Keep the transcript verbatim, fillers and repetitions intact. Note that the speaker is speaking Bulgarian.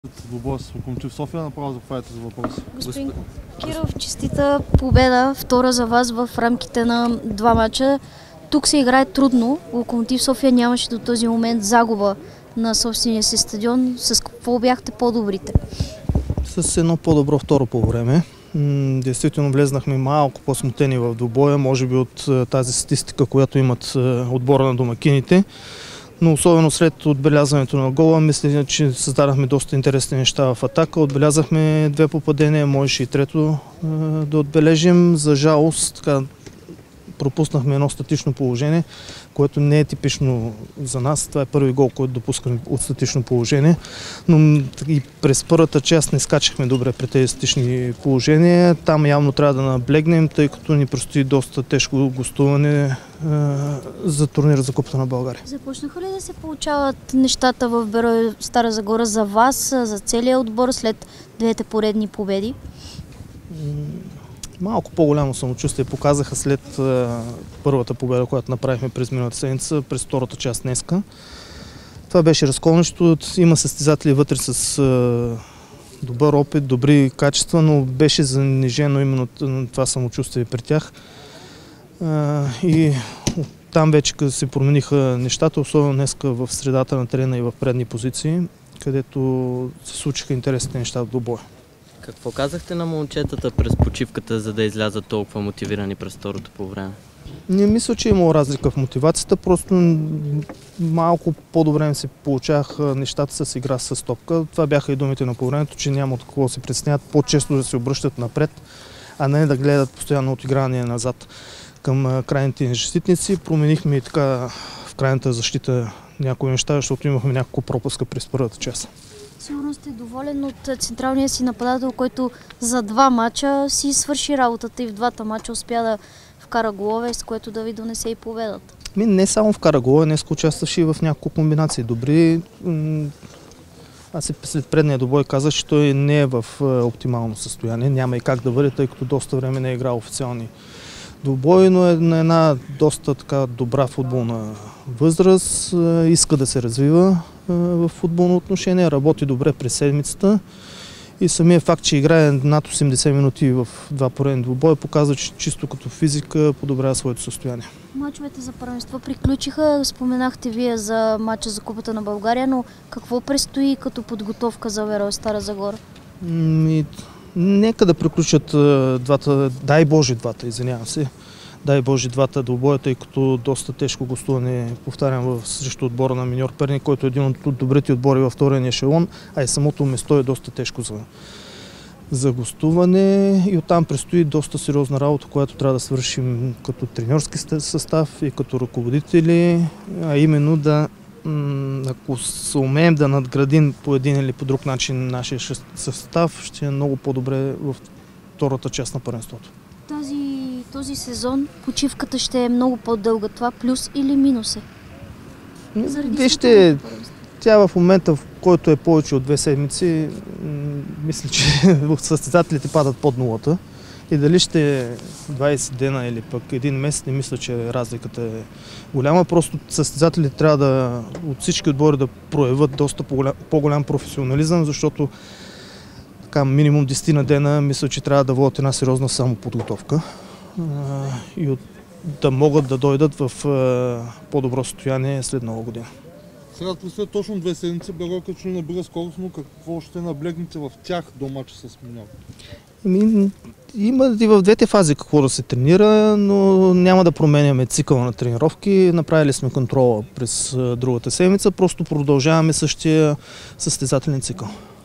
Двубой с Локомотив София, направо заповядайте за въпроси. Господин Киров, честита победа, втора за вас в рамките на два мача. Тук се играе трудно. Локомотив София нямаше до този момент загуба на собствения си стадион. С какво бяхте по-добрите? С едно по-добро второ по време. Действително влезнахме малко по-смутени в двубоя, може би от тази статистика, която имат отбора на домакините. Но особено след отбелязването на гола, мисля, че създадахме доста интересни неща в атака. Отбелязахме две попадения, можеше и трето да отбележим. За жалост, така, пропуснахме едно статично положение, което не е типично за нас. Това е първи гол, който допускаме от статично положение. Но и през първата част не скачахме добре при тези статични положения. Там явно трябва да наблегнем, тъй като ни предстои доста тежко гостуване е, за турнира за Купата на България. Започнаха ли да се получават нещата в Берой Стара Загора за вас, за целия отбор след двете поредни победи? Малко по-голямо самочувствие показаха след а, първата победа, която направихме през миналата седмица, през втората част днеска. Това беше разколнищо. Има състезатели вътре с а, добър опит, добри качества, но беше занижено именно това самочувствие при тях. А, и там вече се промениха нещата, особено днеска в средата на терена и в предни позиции, където се случиха интересните неща в двубоя. Какво казахте на момчетата през почивката, за да излязат толкова мотивирани през второто по време? Не мисля, че е имало разлика в мотивацията, просто малко по-добре ми се получаваха нещата с игра с топка. Това бяха и думите на по времето, че няма от какво се притесняват, по-често да се обръщат напред, а не да гледат постоянно отиграние назад към крайните ни защитници. Променихме и така в крайната защита някои неща, защото имахме няколко пропуска през първата част. Сигурно сте доволен от централния си нападател, който за два мача си свърши работата и в двата мача успя да вкара голове, с което да ви донесе и победата. Не само вкара голове, днес участваше и в няколко комбинации добри. Аз след предния добой казах, че той не е в оптимално състояние. Няма и как да бъде, тъй като доста време не е играл официални двубои, но е на една доста така добра футболна възраст. Иска да се развива в футболно отношение, работи добре през седмицата и самия факт, че играе над осемдесет минути в два поредни двубоя, показва, че чисто като физика подобрява своето състояние. Мачовете за първенство приключиха. Споменахте вие за мача за Купата на България, но какво предстои като подготовка за Берой Стара Загора? Ми, нека да приключат двата, дай Боже двата, извинявам се. Дай Боже двата двубоя, тъй като доста тежко гостуване, повтарям, срещу отбора на Миньор Перник, който е един от добрите отбори във втория ешелон, а и самото место е доста тежко за, за гостуване. И оттам предстои доста сериозна работа, която трябва да свършим като треньорски състав и като ръководители, а именно да, ако се умеем да надградим по един или по друг начин нашия състав, ще е много по-добре в втората част на първенството. Тази, този сезон почивката ще е много по-дълга. Това плюс или минус е? Вижте, тя в момента, в който е повече от две седмици, мисля, че състезателите падат под нулата. И дали ще е двайсет дена или пък един месец, не мисля, че разликата е голяма. Просто състезателите трябва да от всички отбори да проявят доста по-голям професионализъм, защото така, минимум десет на дена мисля, че трябва да водят една сериозна самоподготовка и от, да могат да дойдат в по-добро състояние след нова година. Сега след точно две седмици Берой като не набира скорост, но какво ще наблегнете в тях до мача с Миньор? Има и в двете фази какво да се тренира, но няма да променяме цикъла на тренировки. Направили сме контрола през другата седмица, просто продължаваме същия състезателен цикъл.